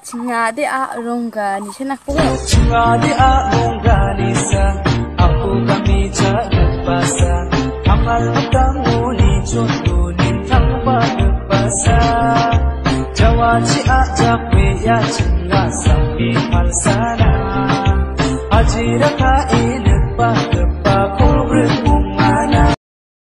Chingade a ronga ni senak po. Chingade a ronga ni sa aku kami cakap basa amal matamu ni contoh ni tanpa basa Jawa ci a jakwe ya cinga sampai hal sana Ajira ka